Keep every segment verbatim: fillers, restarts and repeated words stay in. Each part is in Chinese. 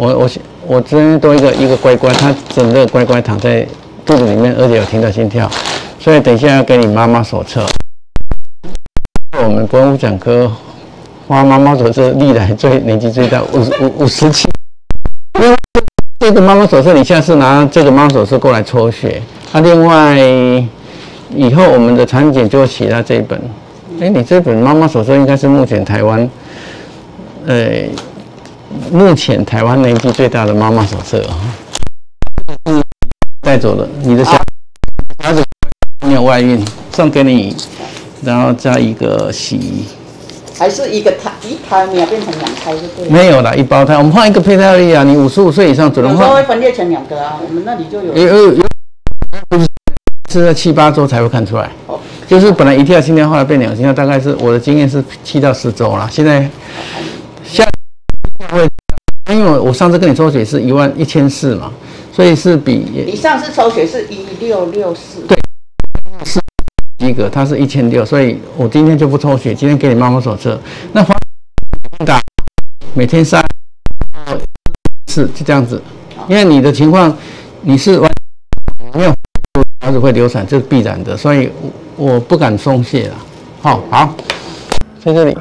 我我我这边多一个一个乖乖，他整个乖乖躺在肚子里面，而且有听到心跳，所以等一下要给你妈妈手册。我们博物讲科花妈妈手册历来最年纪最大，五五五十七。因为这个妈妈手册，你下次拿这个妈妈手册过来抽血。那、啊、另外以后我们的产检就会写到这一本。哎、欸，你这本妈妈手册应该是目前台湾，呃，目前台湾年纪最大的妈妈手册啊。是带走的，你的小孩子没有外孕，送给你。然后加一个洗衣， 还是一个胎一胎没有变成两胎就对了。 没有啦，一胞胎，我们换一个胚胎而已啊。你五十五岁以上只能换。 有时候会分裂成两个啊，我们那里就有。 有有有，是在七八周才会看出来。哦。就是本来一跳心跳，后来变两心跳，大概是我的经验是七到十周啦。现在下会，因为我上次跟你抽血是一万一千四嘛，所以是比。 你上次抽血是一六六四。 对。是。及格，它是一千六，所以我今天就不抽血，今天给你妈妈手册。那花打每天三次就这样子，因为你的情况你是完没有孩子会流产，这是必然的，所以我不敢松懈了。好，好，在这里。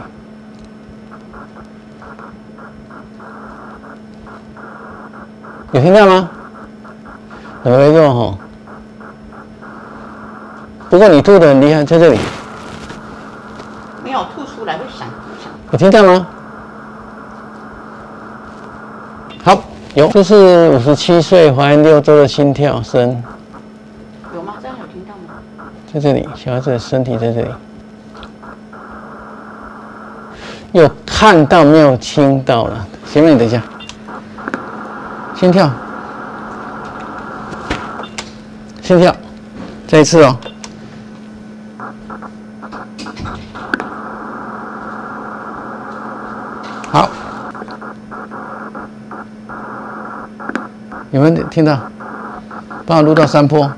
有听到吗？很微弱哈。不过你吐得很厉害，在这里。 没有吐出来会响响。 有听到吗？好，有。这是五十七岁怀孕六周的心跳声。 有吗？这样有听到吗？ 在这里，小孩子的身体在这里。有看到没有听到了？前面你等一下。心跳。心跳。再一次哦。好，有没有听到？帮我录到山坡。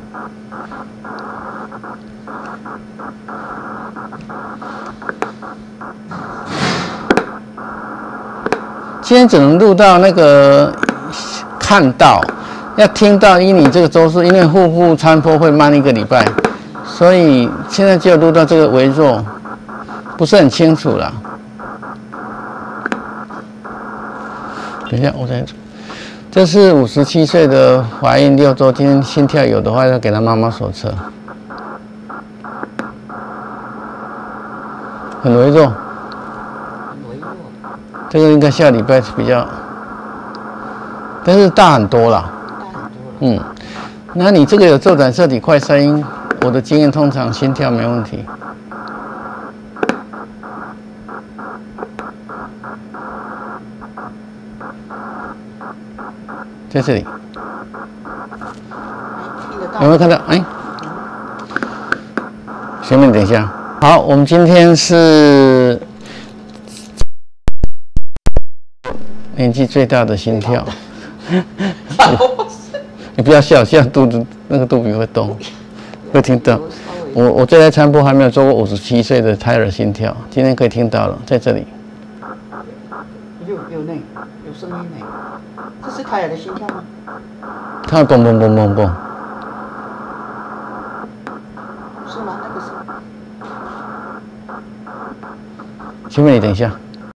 今天只能录到那个看到，要听到，因为你这个周数，因为腹部参坡会慢一个礼拜，所以现在就录到这个微弱，不是很清楚啦。等一下，我再，这是五十七岁的怀孕六周，今天心跳有的话要给他妈妈手册，很微弱， 很微弱。 这个应该下礼拜比较，但是大很多啦。 大很多了。 嗯，那你这个有做染色体快筛音，我的经验通常心跳没问题。在这里，有没有看到？哎，前面等一下。好，我们今天是年纪最大的心跳。你不要笑，笑肚子那个肚皮会动，会听到。我我这台餐播还没有做过五十七岁的胎儿心跳，今天可以听到了，在这里。 有有那有声音呢。这是胎儿的心跳吗？ 它会蹦蹦蹦蹦蹦。 是吗？那个是。 前面你等一下。